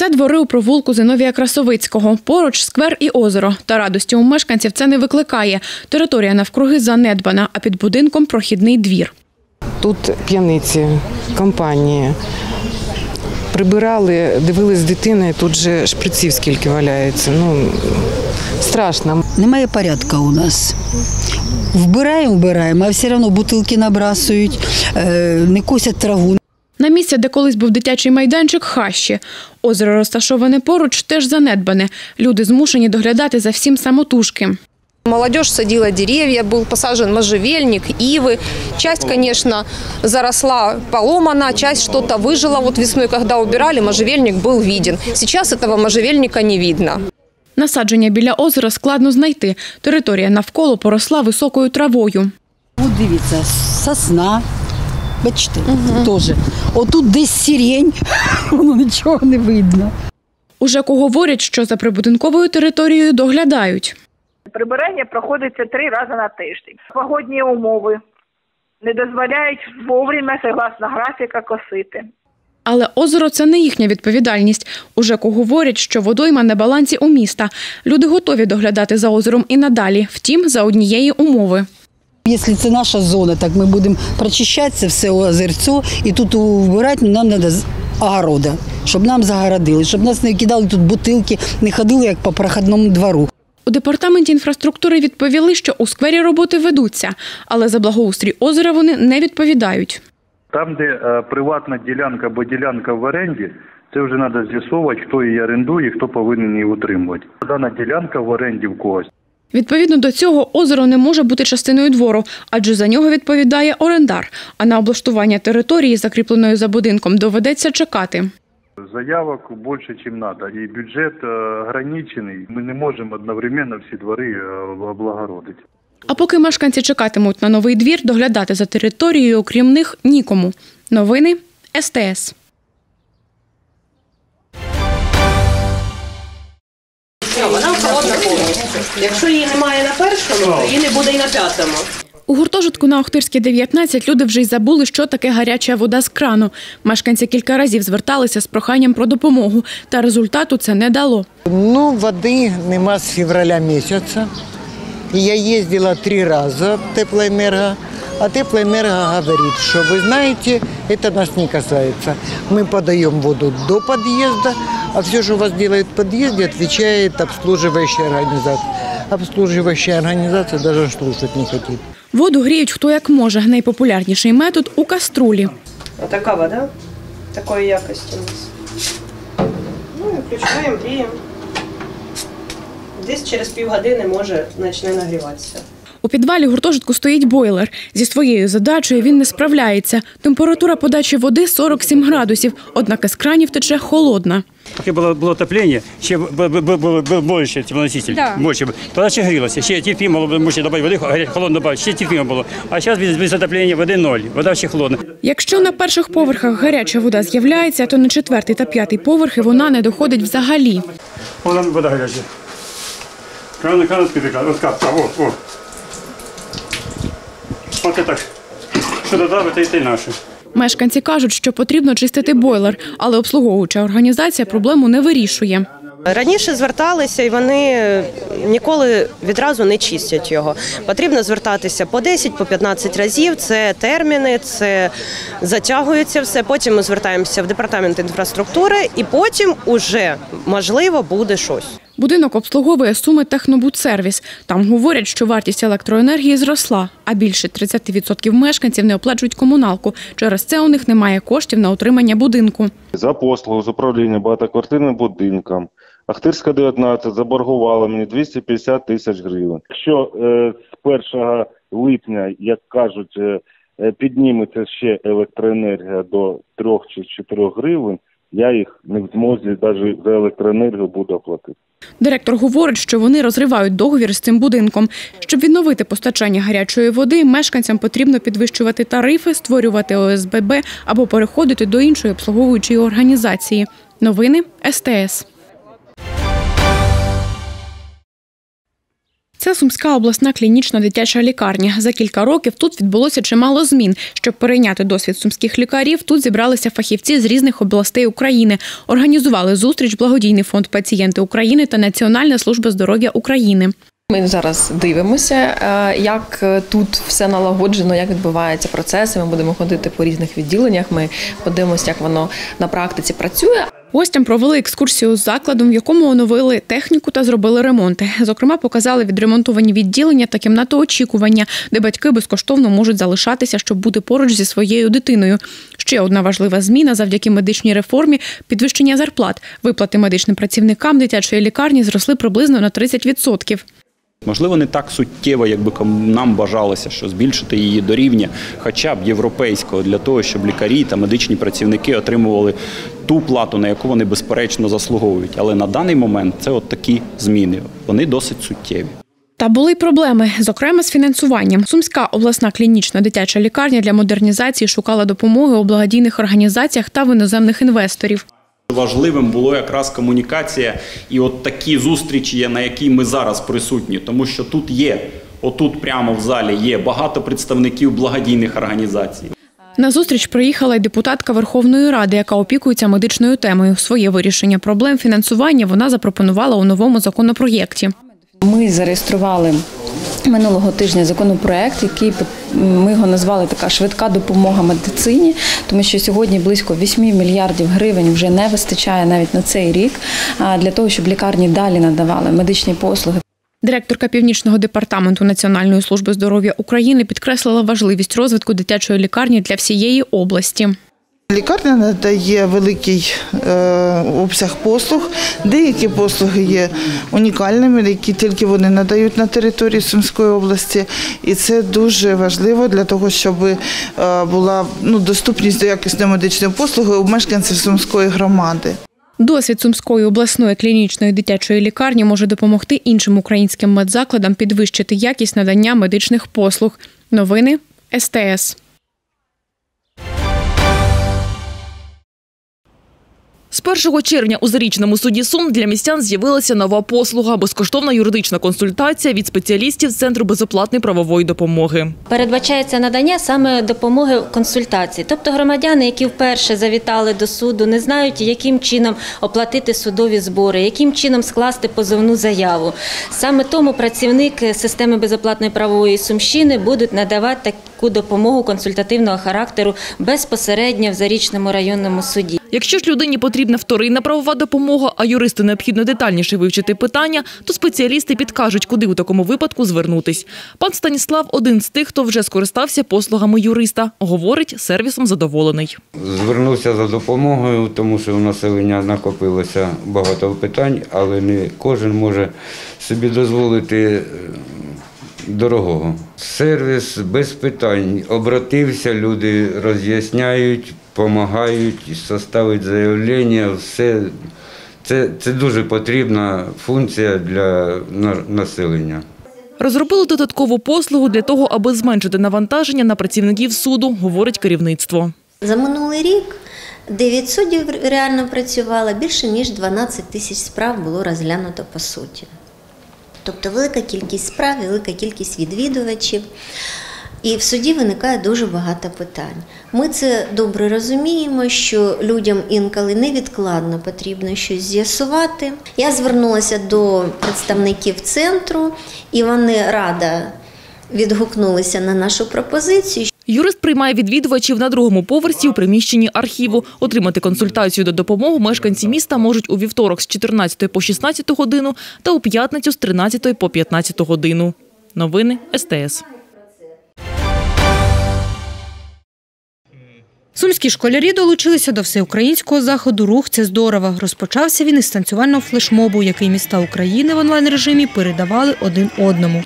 Це двори у провулку Зиновія Красовицького. Поруч сквер і озеро. Та радості у мешканців це не викликає. Територія навкруги занедбана, а під будинком прохідний двір. Тут п'яниці, компанії. Прибирали, дивились з дитиною, тут же шприців скільки валяється. Страшно. Немає порядку у нас. Вбираємо, а все одно бутилки набрасують, не косять траву. На місці, де колись був дитячий майданчик, хащі. Озеро, розташоване поруч, теж занедбане. Люди змушені доглядати за всім самотужки. Молодежь садила деревья, был посажен можжевельник, ивы. Часть, конечно, заросла, поломана, часть что-то выжила. Вот весной, когда убирали, можжевельник был виден. Сейчас этого можжевельника не видно. Насадження біля озера складно знайти. Територія навколо поросла високою травою. От дивіться, сосна, бачите, теж. Отут десь сирень, воно нічого не видно. У ЖЕКу говорять, що за прибудинковою територією доглядають. Прибирання проходиться 3 рази на тиждень. Погодні умови не дозволяють вовремя, согласно графіка, косити. Але озеро – це не їхня відповідальність. У ЖЕКу говорять, що водойма на балансі у міста. Люди готові доглядати за озером і надалі, втім, за однієї умови. Якщо це наша зона, так ми будемо прочищати це все озерцо і тут вбирати нам треба огорода, щоб нам загородили, щоб нас не кидали тут бутилки, не ходили як по проходному двору. У департаменті інфраструктури відповіли, що у сквері роботи ведуться, але за благоустрій озера вони не відповідають. Там, де приватна ділянка або ділянка в оренді, це вже треба з'ясовувати, хто її орендує і хто повинен її утримувати. Дана ділянка в оренді в когось. Відповідно до цього, озеро не може бути частиною двору, адже за нього відповідає орендар. А на облаштування території, закріпленої за будинком, доведеться чекати. Заявок більше, ніж треба. І бюджет ограничений. Ми не можемо одновременно всі двори облагородити. А поки мешканці чекатимуть на новий двір, доглядати за територією, окрім них, нікому. Новини СТС. Вона холодна повністю. Якщо її немає на першому, то її не буде і на п'ятому. У гуртожитку на Охтирській, 19 люди вже й забули, що таке гаряча вода з крану. Мешканці кілька разів зверталися з проханням про допомогу, та результату це не дало. Води нема з февраля місяця. Я їздила 3 рази в Теплоенерго, а Теплоенерго говорить, що ви знаєте, це нас не касається. Ми подаємо воду до під'їзду, а все, що у вас роблять в під'їзді, відповідає обслуживаюча організація. Обслуживаюча організація навіть слухати не хоче. Воду гріють хто як може. Найпопулярніший метод – у каструлі. Отака вода, такої якості у нас. І включаємо, гріємо. Десь через півгодини може почне нагріватися. У підвалі гуртожитку стоїть бойлер. Зі своєю задачею він не справляється. Температура подачі води 47 градусів, однак із кранів тече холодна. Поки було отоплення, ще був більше теплоноситель, більше. Тоді ще грілося, ще терпімо, можна додати води, холодно додати, ще терпімо було. А зараз без отоплення води 0, вода ще холодна. Якщо на перших поверхах гаряча вода з'являється, то на 4-й та 5-й поверхи вона не доходить взагалі. Вона вода гаряча. Кран відкритий, ось капка, о. От так, що додати, це й наше. Мешканці кажуть, що потрібно чистити бойлер, але обслуговуюча організація проблему не вирішує. Раніше зверталися, і вони ніколи відразу не чистять його. Потрібно звертатися по 10, по 15 разів, це терміни, це затягується все. Потім ми звертаємося в департамент інфраструктури, і потім уже, можливо, буде щось. Будинок обслуговує Суми Технобудсервіс. Там говорять, що вартість електроенергії зросла, а більше 30% мешканців не оплачують комуналку. Через це у них немає коштів на утримання будинку. За послугу з управління багатоквартирним будинком Охтирська, 19 заборгувала мені 250 тисяч гривень. Якщо з 1 липня, як кажуть, підніметься ще електроенергія до 3 чи 4 гривень, я їх не в змозі навіть за електроенергію буду оплатити. Директор говорить, що вони розривають договір з цим будинком. Щоб відновити постачання гарячої води, мешканцям потрібно підвищувати тарифи, створювати ОСББ або переходити до іншої обслуговуючої організації. Новини СТС. Це Сумська обласна клінічна дитяча лікарня. За кілька років тут відбулося чимало змін. Щоб перейняти досвід сумських лікарів, тут зібралися фахівці з різних областей України. Організували зустріч благодійний фонд «Пацієнти України» та Національна служба здоров'я України. Ми зараз дивимося, як тут все налагоджено, як відбуваються процеси. Ми будемо ходити по різних відділеннях, ми подивимося, як воно на практиці працює. Гостям провели екскурсію з закладом, в якому оновили техніку та зробили ремонти. Зокрема, показали відремонтовані відділення та кімнату очікування, де батьки безкоштовно можуть залишатися, щоб бути поруч зі своєю дитиною. Ще одна важлива зміна завдяки медичній реформі – підвищення зарплат. Виплати медичним працівникам дитячої лікарні зросли приблизно на 30%. Можливо, не так суттєво, як би нам бажалося, що збільшити її до рівня хоча б європейського, для того, щоб лікарі та медичні працівники отримували ту плату, на яку вони безперечно заслуговують. Але на даний момент це от такі зміни, вони досить суттєві. Та були й проблеми, зокрема з фінансуванням. Сумська обласна клінічна дитяча лікарня для модернізації шукала допомоги у благодійних організаціях та в іноземних інвесторів. Важливим було якраз комунікація і от такі зустрічі, на якій ми зараз присутні, тому що тут є, отут прямо в залі є багато представників благодійних організацій. На зустріч приїхала й депутатка Верховної Ради, яка опікується медичною темою. Своє вирішення проблем фінансування вона запропонувала у новому законопроєкті. Ми зареєстрували минулого тижня законопроект, який ми його назвали така швидка допомога медицині, тому що сьогодні близько 8 мільярдів гривень вже не вистачає навіть на цей рік для того, щоб лікарні далі надавали медичні послуги. Директорка Північного департаменту Національної служби здоров'я України підкреслила важливість розвитку дитячої лікарні для всієї області. Лікарня надає великий обсяг послуг. Деякі послуги є унікальними, які тільки вони надають на території Сумської області. І це дуже важливо для того, щоб була доступність до якісної медичної послуги у мешканців Сумської громади. Досвід Сумської обласної клінічної дитячої лікарні може допомогти іншим українським медзакладам підвищити якість надання медичних послуг. Новини СТС. З 1 червня у Зарічному суді Сум для містян з'явилася нова послуга – безкоштовна юридична консультація від спеціалістів Центру безоплатної правової допомоги. Передбачається надання саме допомоги консультації. Тобто громадяни, які вперше завітали до суду, не знають, яким чином оплатити судові збори, яким чином скласти позовну заяву. Саме тому працівник системи безоплатної правової Сумщини будуть надавати таку допомогу консультативного характеру безпосередньо в Зарічному районному суді. Якщо ж людині потрібна вторинна правова допомога, а юристу необхідно детальніше вивчити питання, то спеціалісти підкажуть, куди у такому випадку звернутись. Пан Станіслав – один з тих, хто вже скористався послугами юриста. Говорить, сервісом задоволений. Звернувся за допомогою, тому що у населення накопилося багато питань, але не кожен може собі дозволити дорогого. Сервіс без питань. Обратився, люди роз'ясняють, допомагають, составити заявлення. Це дуже потрібна функція для населення. Розробили додаткову послугу для того, аби зменшити навантаження на працівників суду, говорить керівництво. За минулий рік 9 суддів реально працювало, більше ніж 12 тисяч справ було розглянуто по суті. Тобто велика кількість справ, велика кількість відвідувачів. І в суді виникає дуже багато питань. Ми це добре розуміємо, що людям інколи невідкладно потрібно щось з'ясувати. Я звернулася до представників центру, і вони радо відгукнулися на нашу пропозицію. Юрист приймає відвідувачів на другому поверсі у приміщенні архіву. Отримати консультацію та допомогу мешканці міста можуть у вівторок з 14 по 16 годину та у п'ятницю з 13 по 15 годину. Новини СТС. Сумські школярі долучилися до всеукраїнського заходу «Рух – це здорово». Розпочався він із танцювального флешмобу, який міста України в онлайн-режимі передавали один одному.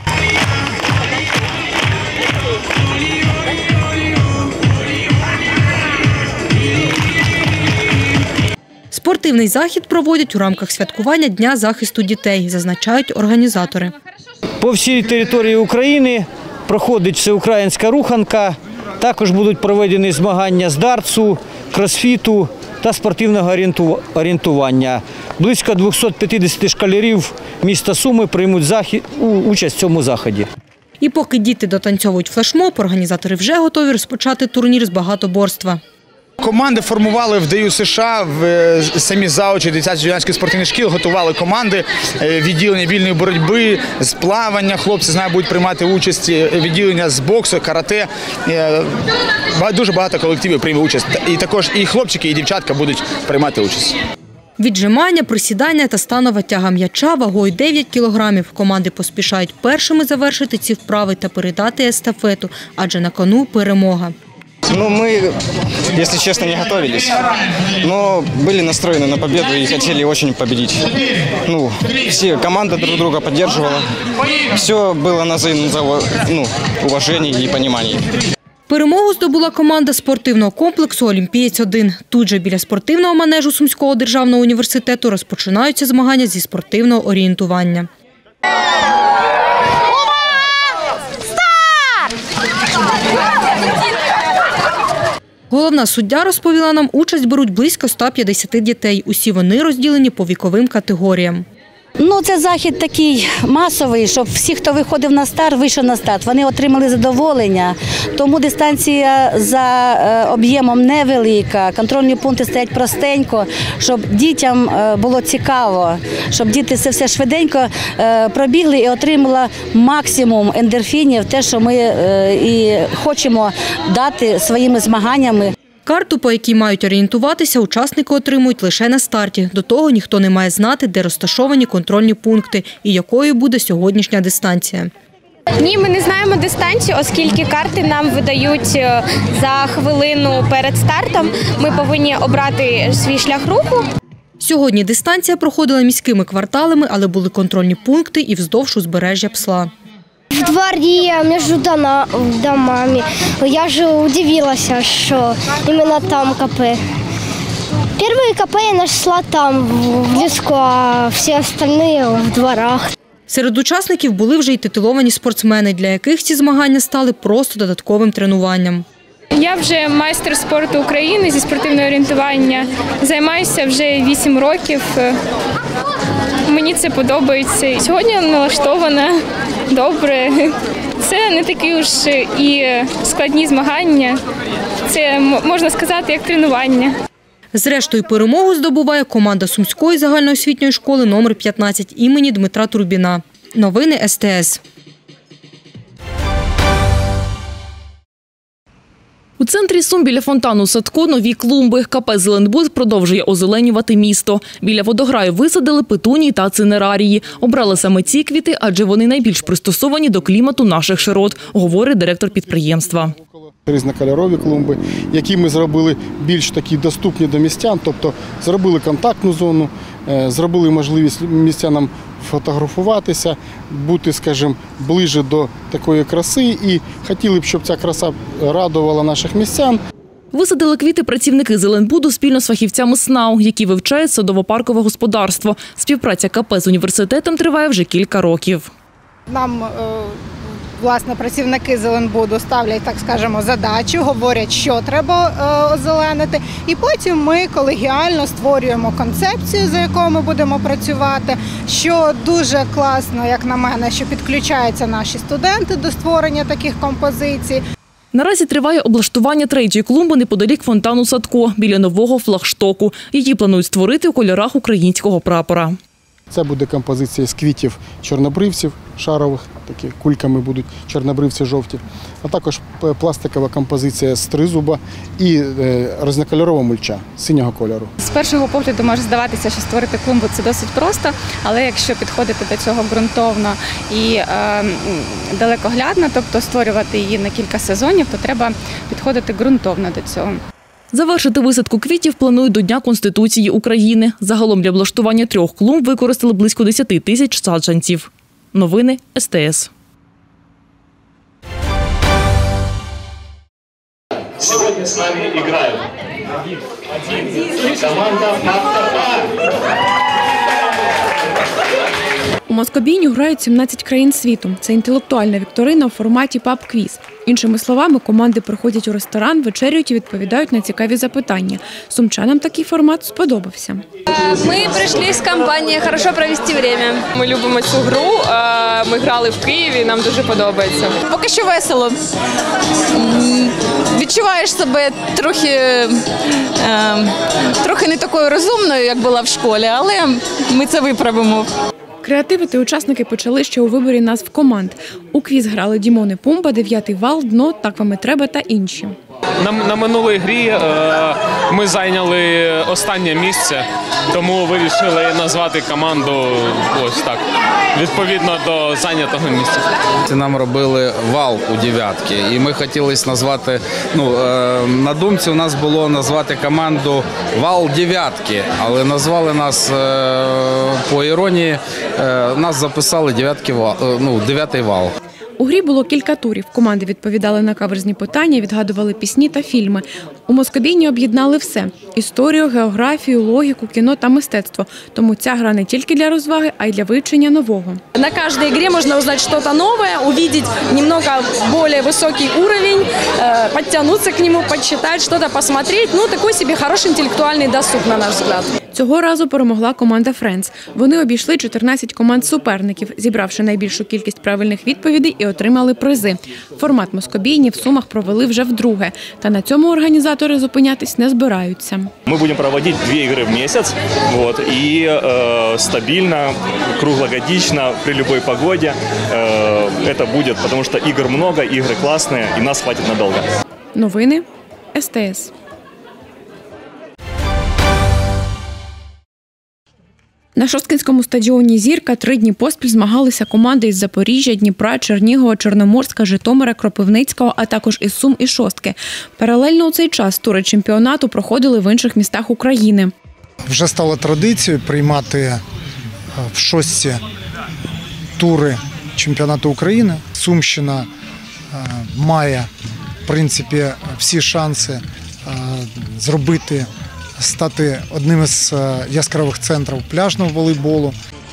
Спортивний захід проводять у рамках святкування Дня захисту дітей, зазначають організатори. По всій території України проходить всеукраїнська руханка. Також будуть проведені змагання з дартсу, кросфіту, та спортивного орієнтування. Близько 250 школярів міста Суми приймуть участь в цьому заході. І поки діти дотанцьовують флешмоб, організатори вже готові розпочати турнір з багатоборства. Команди формували в ДЮ США, самі заочі дитячо-юнацьких спортивних шкіл готували команди, відділення вільної боротьби, з плавання, хлопці знають, будуть приймати участь, відділення з боксу, карате. Дуже багато колективів прийме участь. І також і хлопчики, і дівчатка будуть приймати участь. Віджимання, присідання та станова тяга м'яча вагою 9 кілограмів. Команди поспішають першими завершити ці вправи та передати естафету, адже на кону перемога. Мы, если честно, не готовились, но были настроены на победу и хотели очень победить. Команда друг друга поддерживала. Все было на уважении и понимании. Перемогу здобула команда спортивного комплексу «Олімпієць-1». Тут же біля спортивного манежу Сумського державного університету розпочинаються змагання зі спортивного орієнтування. Головна суддя розповіла нам, участь беруть близько 150 дітей. Усі вони розділені по віковим категоріям. Це захід такий масовий, щоб всі, хто виходив на старт, вийшов на старт. Вони отримали задоволення, тому дистанція за об'ємом невелика, контрольні пункти стоять простенько, щоб дітям було цікаво, щоб діти це все швиденько пробігли і отримали максимум ендорфінів, те, що ми і хочемо дати своїми змаганнями. Карту, по якій мають орієнтуватися, учасники отримують лише на старті. До того ніхто не має знати, де розташовані контрольні пункти і якою буде сьогоднішня дистанція. Ні, ми не знаємо дистанцію, оскільки карти нам видають за хвилину перед стартом. Ми повинні обрати свій шлях руху. Сьогодні дистанція проходила міськими кварталами, але були контрольні пункти і вздовж узбережжя Псла. В дворі, між домами. Я ж удивилась, що іменно там КП. Перший КП я знайшла там, в ліску, а всі інші в дворах. Серед учасників були вже й титуловані спортсмени, для яких ці змагання стали просто додатковим тренуванням. Я вже майстер спорту України зі спортивного орієнтування. Займаюся вже 8 років. Мені це подобається. Сьогодні я налаштована добре. Це не такі уж і складні змагання. Це, можна сказати, як тренування. Зрештою, перемогу здобуває команда Сумської загальноосвітньої школи номер 15 імені Дмитра Турбіна. Новини СТС. У центрі Сум біля фонтану Садко нові клумби. КП «Зеленбуд» продовжує озеленювати місто. Біля водограю висадили петунії та цинерарії. Обрали саме ці квіти, адже вони найбільш пристосовані до клімату наших широт, говорить директор підприємства. Різнокольорові клумби, які ми зробили більш такі доступні до містян, тобто зробили контактну зону, зробили можливість містянам фотографуватися, бути, скажімо, ближче до такої краси і хотіли б, щоб ця краса радувала наших містян. Висадили квіти працівники «Зеленбуду» спільно з фахівцями СНАУ, які вивчають садово-паркове господарство. Співпраця КП з університетом триває вже кілька років. Нам власне, працівники «Зеленбуду» ставлять, так скажемо, задачу, говорять, що треба озеленити. І потім ми колегіально створюємо концепцію, за якою ми будемо працювати, що дуже класно, як на мене, що підключаються наші студенти до створення таких композицій. Наразі триває облаштування третьої клумби неподалік фонтану Садко, біля нового флагштоку. Її планують створити у кольорах українського прапора. Це буде композиція з квітів чорнобривців шарових, такі кульками будуть чорнобривці жовті, а також пластикова композиція з тризуба і різнокольорова мульча синього кольору. З першого погляду може здаватися, що створити клумбу – це досить просто, але якщо підходити до цього ґрунтовно і далекоглядно, тобто створювати її на кілька сезонів, то треба підходити ґрунтовно до цього. Завершити висадку квітів планують до Дня Конституції України. Загалом для облаштування 3 клумб використали близько 10 тисяч саджанців. Новини СТС. Сьогодні з нами грають команда «Автопарк». Москобійню грають 17 країн світу. Це інтелектуальна вікторина у форматі паб-квіз. Іншими словами, команди приходять у ресторан, вечерюють і відповідають на цікаві запитання. Сумчанам такий формат сподобався. Ми прийшли з компанією «Хорошо провести час». Ми любимо цю гру, ми грали в Києві, нам дуже подобається. Поки що весело. Відчуваєш себе трохи не такою розумною, як була в школі, але ми це виправимо. Креативити учасники почали ще у виборі назв команд. У квіз грали Дімон і Пумба, 9-й вал, Дно, Так вам і треба та інші. На минулій грі ми зайняли останнє місце, тому вирішили назвати команду ось так, відповідно до зайнятого місця. Нам робили вал у дев'ятки, і ми хотіли назвати, на думці у нас було назвати команду вал дев'ятки, але назвали нас, по іронії, нас записали дев'ятий вал. У грі було кілька турів. Команди відповідали на каверзні питання, відгадували пісні та фільми. У Москобійні об'єднали все – історію, географію, логіку, кіно та мистецтво. Тому ця гра не тільки для розваги, а й для вивчення нового. На кожній грі можна узнати щось нове, побачити немного більш високий рівень, підтягнутися к нему, почитати, щось посмотрети. Такий собі хороший інтелектуальний досуг, на наш погляд. Цього разу перемогла команда «Френдс». Вони обійшли 14 команд суперників, зібравши найбільшу кількість правильних відповідей і отримали призи. Формат Москобійні в Сумах провели вже вдруге. Та на цьому організатори зупинятись не збираються. Ми будемо проводити 2 ігри в місяць і стабільно, круглогодично, при будь-якій погоді. Це буде, тому що ігор багато, ігри класні і нас хватить надовго. Новини СТС. На Шосткинському стадіоні «Зірка» 3 дні поспіль змагалися команди із Запоріжжя, Дніпра, Чернігова, Чорноморська, Житомира, Кропивницького, а також із Сум і Шостки. Паралельно у цей час тури чемпіонату проходили в інших містах України. Вже стало традицією приймати в Шостці тури чемпіонату України. Сумщина має, в принципі, всі шанси стати одним із яскравих центрів пляжного волейболу.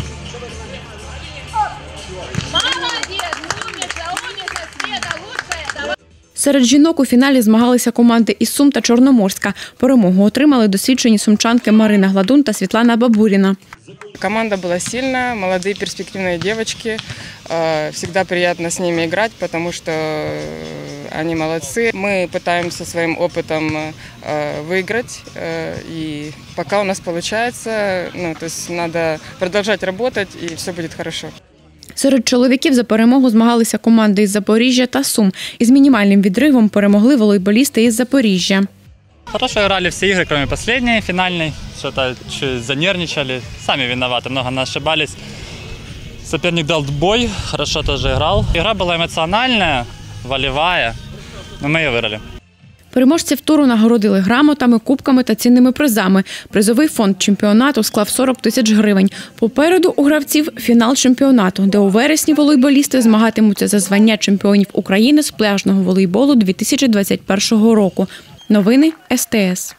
Серед жінок у фіналі змагалися команди із Сум та Чорноморська. Перемогу отримали досвідчені сумчанки Марина Гладун та Світлана Бабуріна. Команда была сильная, молодые перспективные девочки. Всегда приятно с ними играть, потому что они молодцы. Мы пытаемся своим опытом выиграть, и пока у нас получается, то есть надо продолжать работать, и все будет хорошо. Серед чоловіків за перемогу змагалися команди із Запоріжжя та Сум. Із мінімальним відривом перемогли волейболісти із Запоріжжя. Хорошо играли все игры, кроме последней, финальной. Что-то чуть занервничали, сами виноваты, много нас ошибались. Соперник дал бой, хорошо тоже играл. Игра была эмоциональная, волевая, но мы ее выиграли. Переможців туру нагородили грамотами, кубками та цінними призами. Призовий фонд чемпіонату склав 40 тисяч гривень. Попереду у гравців фінал чемпіонату, де у вересні волейболісти змагатимуться за звання чемпіонів України з пляжного волейболу 2021 року. Новини СТС.